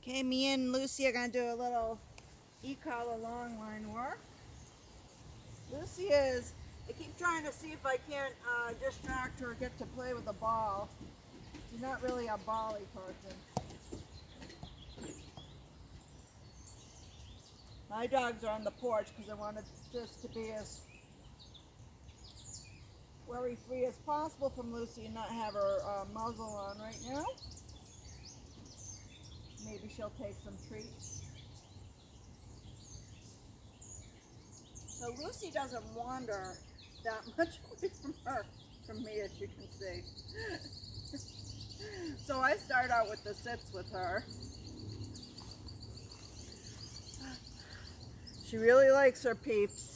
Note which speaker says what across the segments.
Speaker 1: Okay, me and Lucy are going to do a little Ecollar long line work. Lucy I keep trying to see if I can't distract her or get to play with the ball. She's not really a bally person. My dogs are on the porch because I wanted this to be as worry-free as possible from Lucy and not have her muzzle on right now. Maybe she'll take some treats. So Lucy doesn't wander that much away from me, as you can see. So I start out with the sits with her. She really likes her peeps.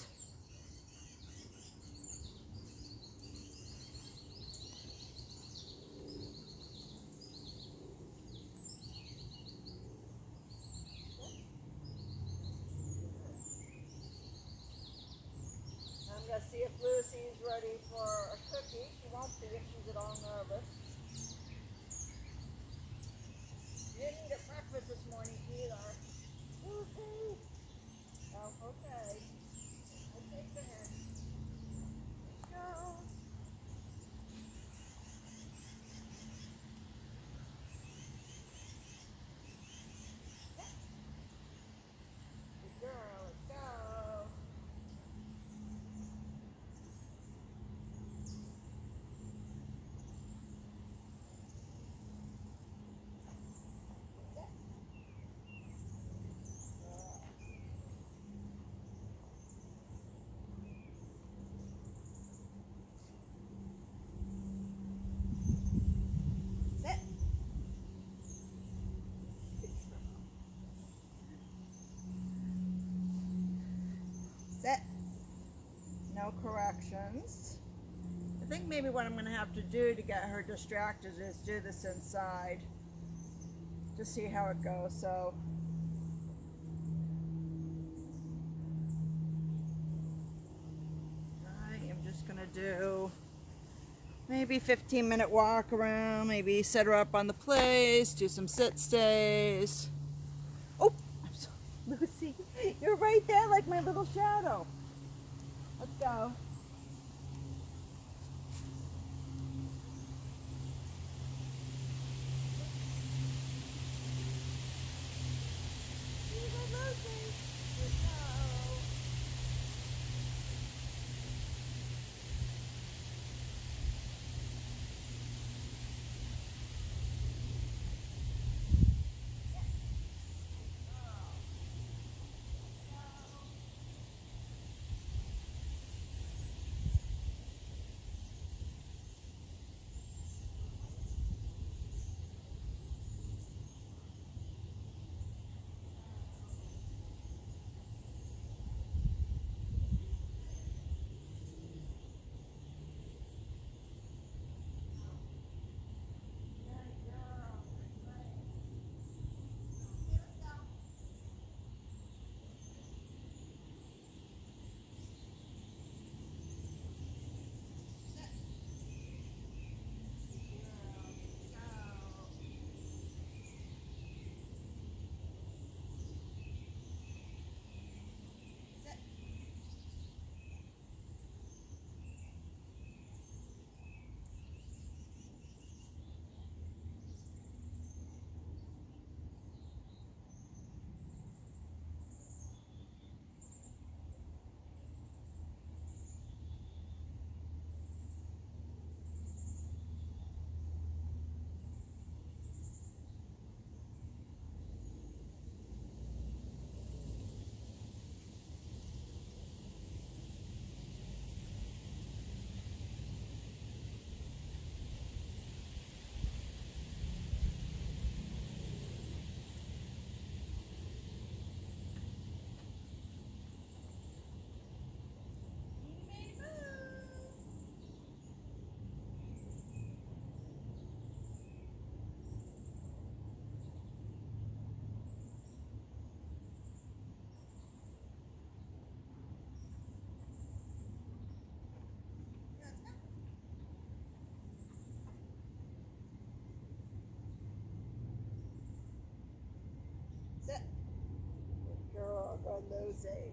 Speaker 1: I'm going to see if Lucy's ready for a cookie. She won't be if she's at all nervous. She didn't eat at breakfast this morning either. Lucy! Oh, okay. I'll take the hint. Let's go. Good girl, let's go. Sit. No corrections. I think maybe what I'm going to have to do to get her distracted is do this inside. Just see how it goes. So I am just going to do maybe 15-minute walk around, maybe set her up on the place, do some sit stays. Oh, I'm sorry, Lucy, you're right there like my little shadow. Let's go. Lucy, let's go. Sit. Good girl. Go Lucy.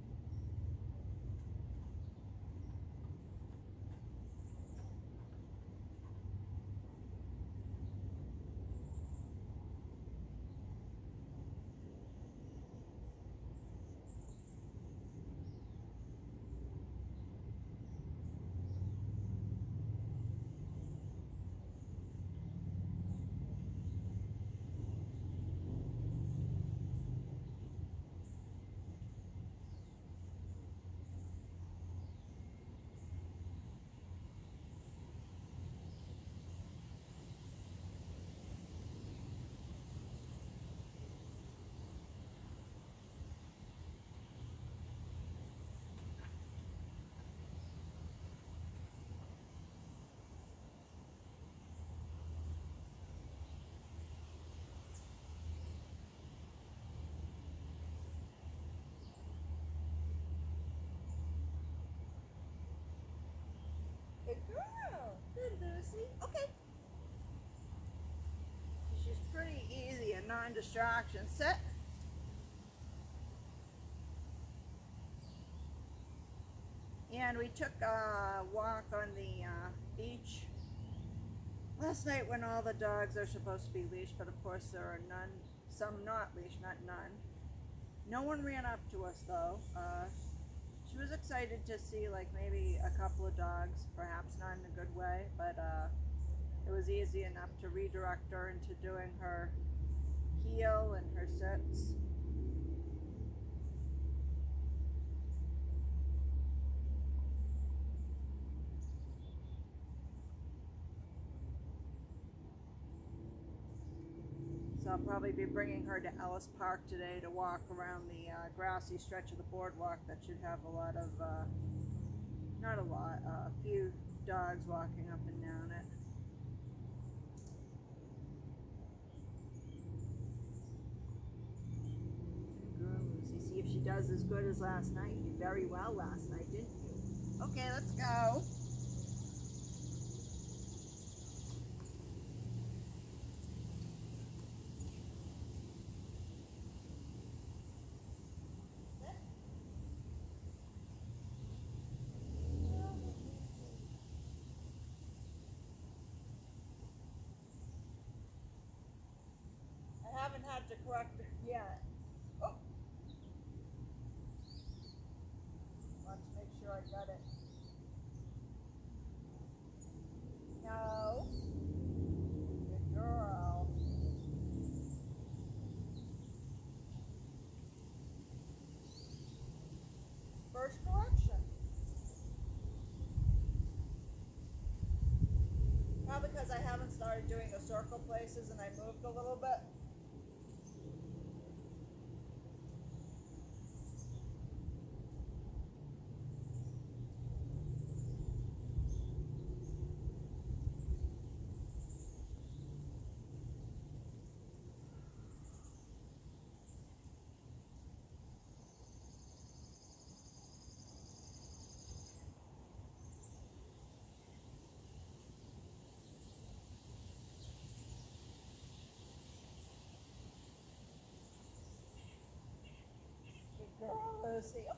Speaker 1: Good girl. Good Lucy. Okay. She's pretty easy, a non-distraction. Sit. And we took a walk on the beach last night when all the dogs are supposed to be leashed, but of course there are none, some not leashed, not none. No one ran up to us though. She was excited to see like maybe a couple of dogs, perhaps not in a good way, but it was easy enough to redirect her into doing her heel and her sits. So I'll probably be bringing her to Ellis Park today to walk around the grassy stretch of the boardwalk that should have a lot of, not a lot, a few dogs walking up and down it. Good girl, Lucy. See if she does as good as last night. You did very well last night, didn't you? Okay, let's go. I haven't had to correct it yet. Oh! Want to make sure I got it. No. Good girl. First correction. Probably because I haven't started doing the circle places and I moved a little bit. Good girl, Lucy. Okay.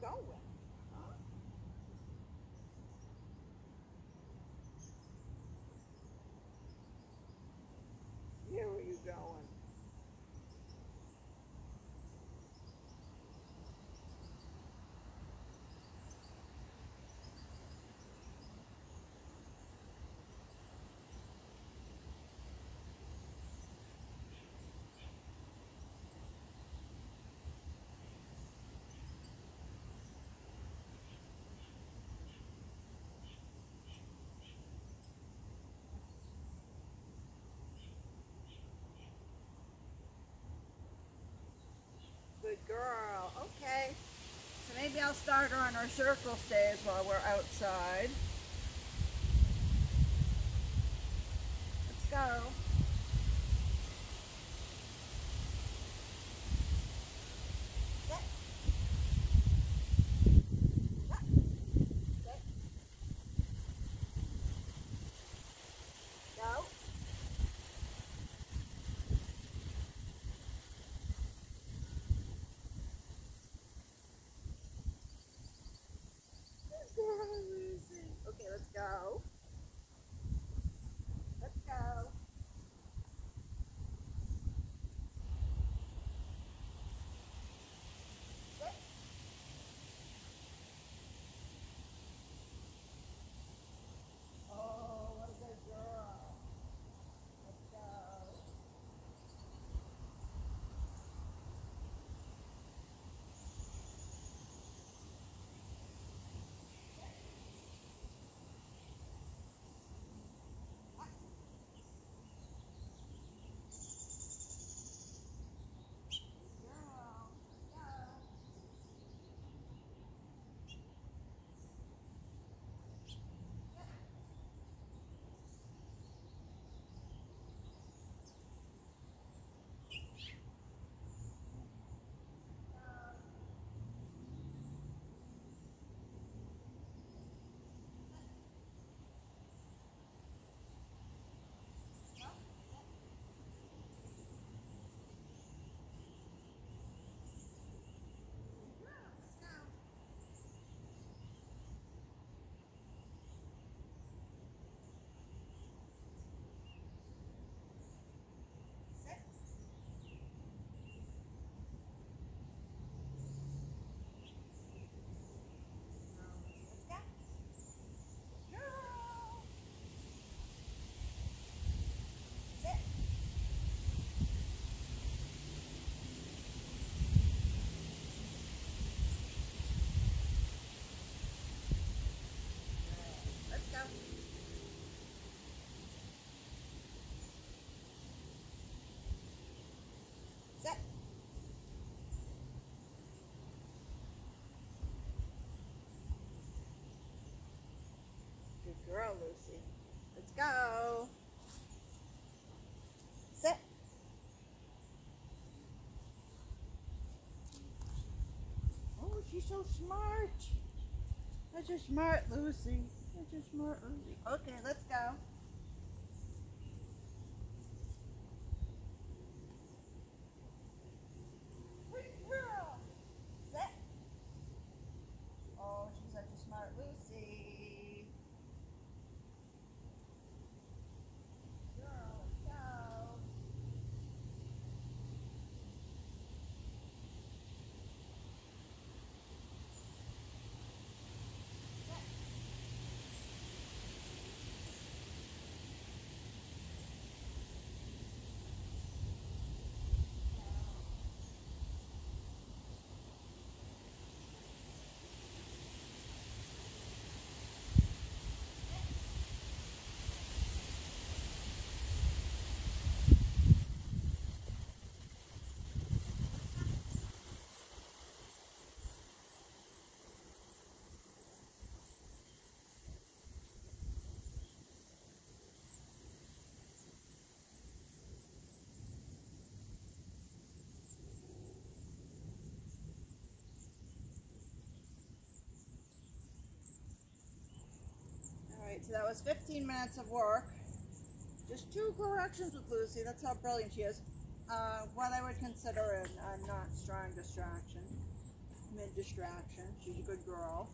Speaker 1: going? Huh? Where are you going? Good girl. Okay. So maybe I'll start her on her circle stays while we're outside. Let's go. Sit. Sit. Go. Good girl, Lucy. Okay, let's go. Let's go. Sit. Oh, what a good girl. Let's go. Girl. Let's go. Let's go. Sit. Good girl, Lucy. Let's go. Sit. Oh, she's so smart. That's just smart, Lucy. That's just smart, Lucy. Okay, let's go. Good girl. Sit. Oh, she's such a smart Lucy. Girl, let's go. Alright, so that was 15 minutes of work. Just 2 corrections with Lucy. That's how brilliant she is. What I would consider a not strong distraction. mid-distraction. She's a good girl.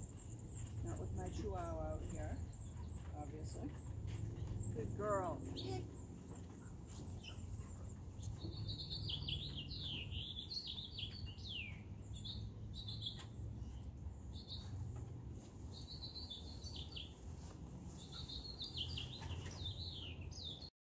Speaker 1: Not with my chihuahua out here, obviously. Good girl. Yeah.